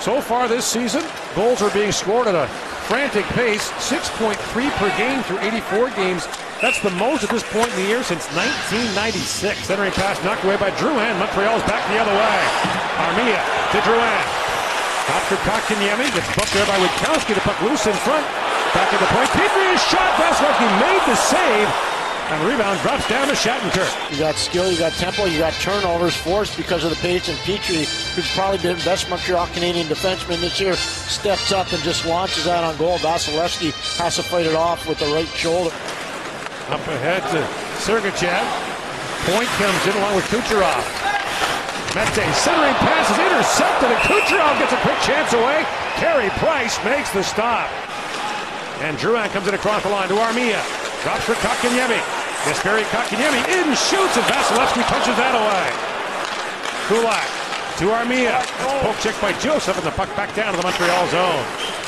So far this season, goals are being scored at a frantic pace, 6.3 per game through 84 games. That's the most at this point in the year since 1996. Centering pass knocked away by Drouin. Montreal's back the other way. Armia to Drouin. Out for Kotkaniemi. Gets bumped there by Witkowski. The puck loose in front. Back at the point. Petrie shot. Vasilevsky made the save. And the rebound drops down to Shattenkirk. You got skill, you got tempo, you got turnovers forced because of the pace, and Petrie, who's probably been best Montreal Canadian defenseman this year, steps up and just launches that on goal. Vasilevsky has to fight it off with the right shoulder. Up ahead to Sergachev. Point comes in along with Kucherov. Mete centering pass is intercepted, and Kucherov gets a quick chance away. Carey Price makes the stop. And Drouin comes in across the line to Armia. Drops for Kotkaniemi. Jesperi Kotkaniemi in, shoots, and Vasilevsky punches that away. Kulak to Armia. Poke check by Joseph, and the puck back down to the Montreal zone.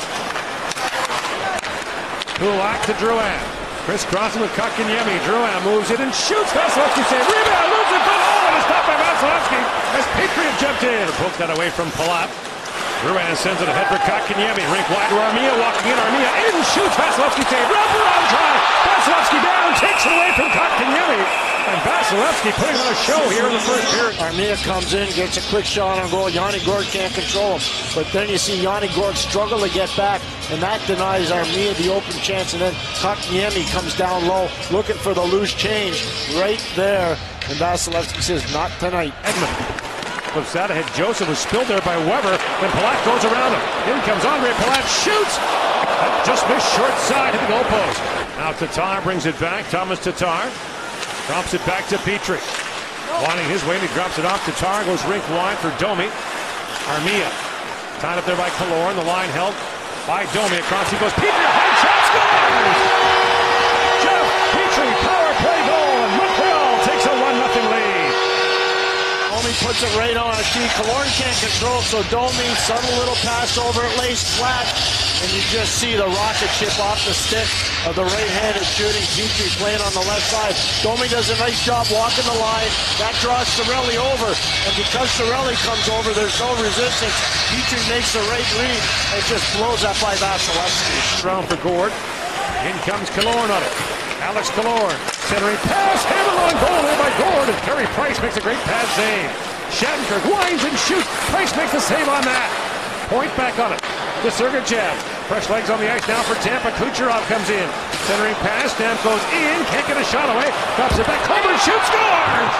Kulak to Drouin. Crisscrossing with Kotkaniemi. Drouin moves it and shoots. Vasilevsky saves. Rebound, moves it, and a stop by Vasilevsky as Patriot jumped in and poked that away from Palat. Drouin sends it ahead for Kotkaniemi. Rink wide to Armia, walking in. Armia in, shoots. Vasilevsky saves. Wraparound try. Vasilevsky down, takes it away from Kotkaniemi. And Vasilevsky putting on a show here in the first period. Armia comes in, gets a quick shot on goal. Yanni Gourde can't control him. But then you see Yanni Gourde struggle to get back, and that denies Armia the open chance. And then Kotkaniemi comes down low, looking for the loose change right there. And Vasilevsky says, not tonight. Edmund flips out ahead. Joseph was spilled there by Weber. Then Palat goes around him. In comes Andre Palat, shoots. Just missed short side of the goalpost. Now Tatar brings it back. Thomas Tatar drops it back to Petrie. Wanting his way, and he drops it off. Tatar goes rink wide for Domi. Armia tied up there by Killorn. The line held by Domi. Across he goes. Petrie, high shot, scores! Jeff Petrie, power play goal, and Montreal takes a 1-0 lead. Domi puts it right on a tee. Killorn can't control, so Domi, subtle little pass over, it lays flat, and you just see the rocket ship off the stick of the right-handed shooting Petrie playing on the left side. Domi does a nice job walking the line. That draws Cirelli over, and because Cirelli comes over, there's no resistance. Petrie makes the right read and just blows that by Vasilevsky. Round for Gourde. In comes Killorn on it. Alex Killorn, centering pass, hammered on goal there by Gourde, and Carey Price makes a great pad save. Shattenkirk winds and shoots. Price makes the save on that. Point back on it to Sergachev. Fresh legs on the ice now for Tampa. Kucherov comes in. Centering pass, Stamkos in, can't get a shot away. Drops it back, Coburn shoots, scores!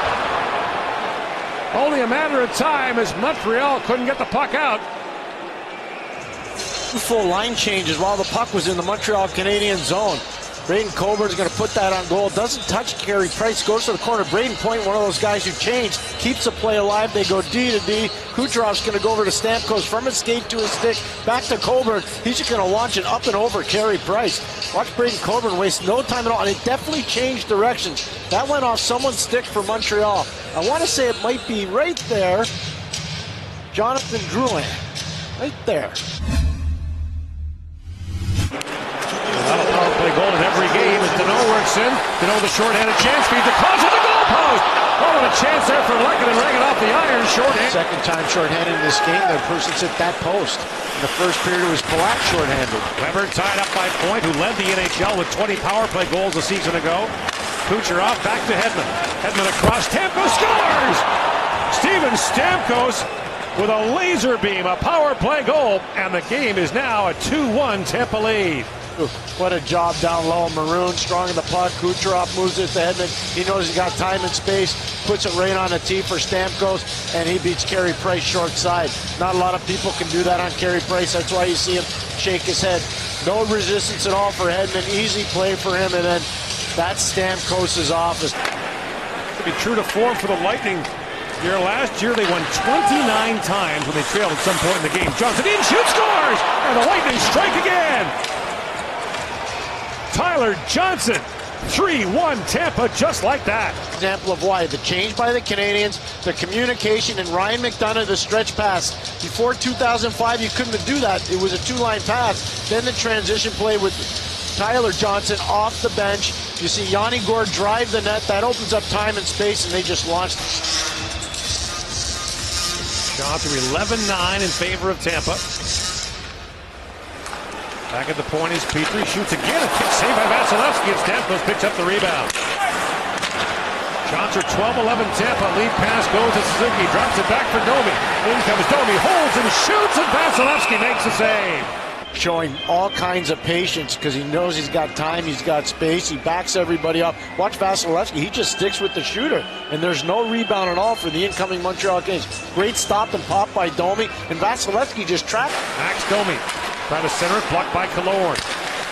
Only a matter of time as Montreal couldn't get the puck out. Full line changes while the puck was in the Montreal Canadian zone. Braden Coburn's going to put that on goal. Doesn't touch Carey Price. Goes to the corner. Braden Point, one of those guys who changed, keeps the play alive. They go D to D. Kucherov's going to go over to Stamkos from his skate to his stick. Back to Coburn. He's just going to launch it up and over Carey Price. Watch Braden Coburn waste no time at all. And it definitely changed directions. That went off someone's stick for Montreal. I want to say it might be right there. Jonathan Drouin. Right there. Power play goal in every game as Deneau works in. Deneau the shorthanded chance, feeds across at the goalpost. Oh, and a chance there for Lehkonen, ragging off the iron, shorthand. Second time shorthanded in this game, the person's hit that post. In the first period, it was Palat shorthanded. Weber tied up by Point, who led the NHL with 20 power play goals a season ago. Kucherov back to Hedman. Hedman across, Tampa scores! Steven Stamkos with a laser beam, a power play goal, and the game is now a 2-1 Tampa lead. What a job down low. Maroon strong in the puck. Kucherov moves it to Hedman. He knows he's got time and space. Puts it right on the tee for Stamkos, and he beats Carey Price short side. Not a lot of people can do that on Carey Price. That's why you see him shake his head. No resistance at all for Hedman. Easy play for him, and then that's Stamkos' office. To be true to form for the Lightning. Here last year, they won 29 times when they trailed at some point in the game. Johnson in, shoots, scores! And the Lightning strike again! Tyler Johnson, 3-1 Tampa, just like that. Example of why. The change by the Canadians, the communication, and Ryan McDonough, the stretch pass. Before 2005, you couldn't do that. It was a two-line pass. Then the transition play with Tyler Johnson off the bench. You see Yanni Gourde drive the net. That opens up time and space, and they just launched. Shots are 11-9 in favor of Tampa. Back at the point is Petrie. Shoots again. A kick saved by Vasilevsky. And Stamkos picks up the rebound. Shots are 12-11 Tampa. Lead pass goes to Suzuki. Drops it back for Domi. In comes Domi. Holds and shoots. And Vasilevsky makes the save. Showing all kinds of patience because he knows he's got time, he's got space, he backs everybody up. Watch Vasilevsky, he just sticks with the shooter, and there's no rebound at all for the incoming Montreal Canadiens. Great stop and pop by Domi, and Vasilevsky just trapped. Max Domi, try to center it, blocked by Killorn.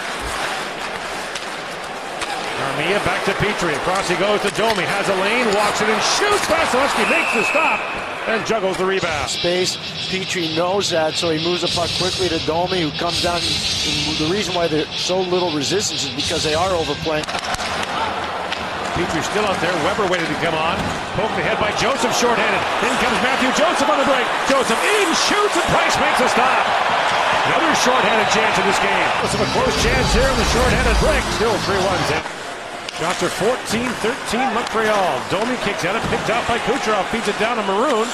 Armia back to Petrie, across he goes to Domi, has a lane, walks it and shoots. Vasilevsky makes the stop and juggles the rebound. Space, Petrie knows that, so he moves the puck quickly to Domi, who comes down. And the reason why there's so little resistance is because they are overplaying. Petrie still out there, Weber waiting to come on. Poked ahead by Joseph, shorthanded. In comes Matthew Joseph on the break. Joseph in, shoots, and Price makes a stop. Another shorthanded chance in this game. This is a close chance here in the shorthanded break. Still 3-1. Shots are 14-13 Montreal. Domi kicks at it, picked out by Kucherov, feeds it down to Maroon.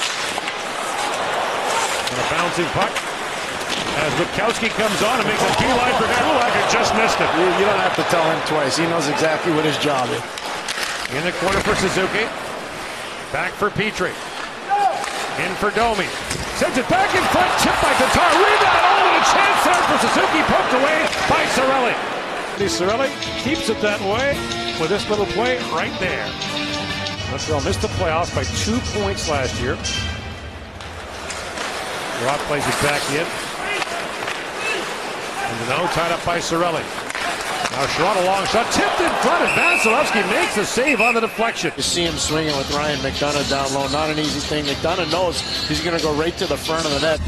And a bouncing puck as Witkowski comes on and makes a beeline for Kulak and just missed it. You don't have to tell him twice. He knows exactly what his job is. In the corner for Suzuki. Back for Petrie. In for Domi. Sends it back in front, tipped by Tatar. Rebound, and a chance there for Suzuki, poked away by Cirelli. Cirelli keeps it that way with this little play right there. Montreal missed the playoffs by 2 points last year. Rock plays it back in. And Deneau tied up by Cirelli. Now Sherrod a long shot, tipped in front, and Vasilevsky makes the save on the deflection. You see him swinging with Ryan McDonagh down low. Not an easy thing. McDonagh knows he's going to go right to the front of the net.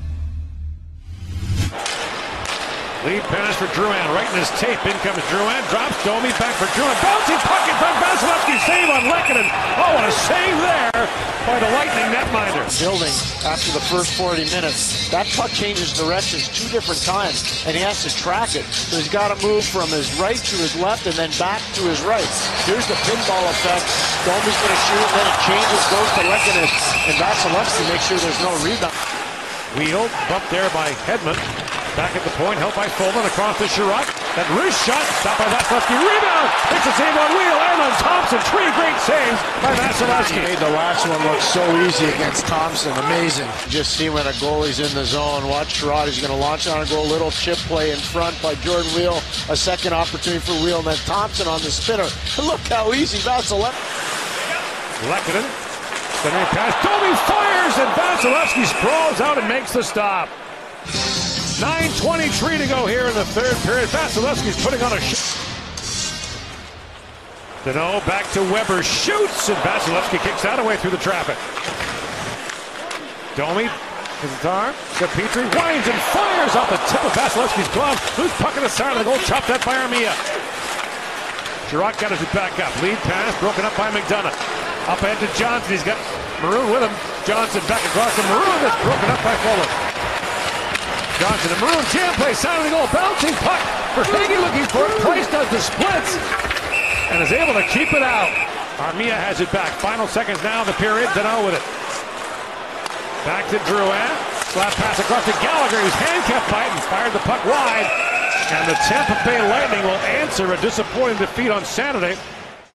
Lead pass for Drouin, right in his tape. In comes Drouin, drops Domi, back for Drouin. Bouncing puck in front, Vasilevsky save on Lehkonen. Oh, what a save there by the Lightning netminder. Building after the first 40 minutes. That puck changes directions 2 different times, and he has to track it. So he's got to move from his right to his left and then back to his right. Here's the pinball effect. Domi's going to shoot, and then it changes, goes to Lehkonen, and Vasilevsky makes sure there's no rebound. Wheel, bumped there by Hedman. Back at the point, helped by Fulman across to Sherrod. That wrist shot, stopped by Vasilevsky. Rebound! It's a save on Wheel. Aaron Thompson, 3 great saves by Vasilevsky. He made the last one look so easy against Thompson. Amazing. Just see when a goalie's in the zone. Watch Sherrod. He's going to launch on a goal. Little chip play in front by Jordan Wheel. A second opportunity for Wheel. And then Thompson on the spinner. Look how easy Vasilevsky. Lehkonen. Centering pass. Domi fires, and Vasilevsky sprawls out and makes the stop. 9:23 to go here in the third period. Vasilevsky's putting on a Deneau back to Weber, shoots, and Vasilevsky kicks that away through the traffic. Domi, Tatar, to Petrie, winds and fires off the tip of Vasilevsky's glove. Loose puck at the side of the goal, chopped at by Armia. Sherrod got it back up. Lead pass broken up by McDonagh. Up ahead to Johnson. He's got Maroon with him. Johnson back across to Maroon. That's broken up by Fuller. Johnson and Maroon jam play, side of the goal, bouncing puck for Hagee looking for it. Price does the splits and is able to keep it out. Armia has it back. Final seconds now of the period. Deneau with it. Back to Drouin. Slap pass across to Gallagher. He's handcuffed by it and fired the puck wide. And the Tampa Bay Lightning will answer a disappointing defeat on Saturday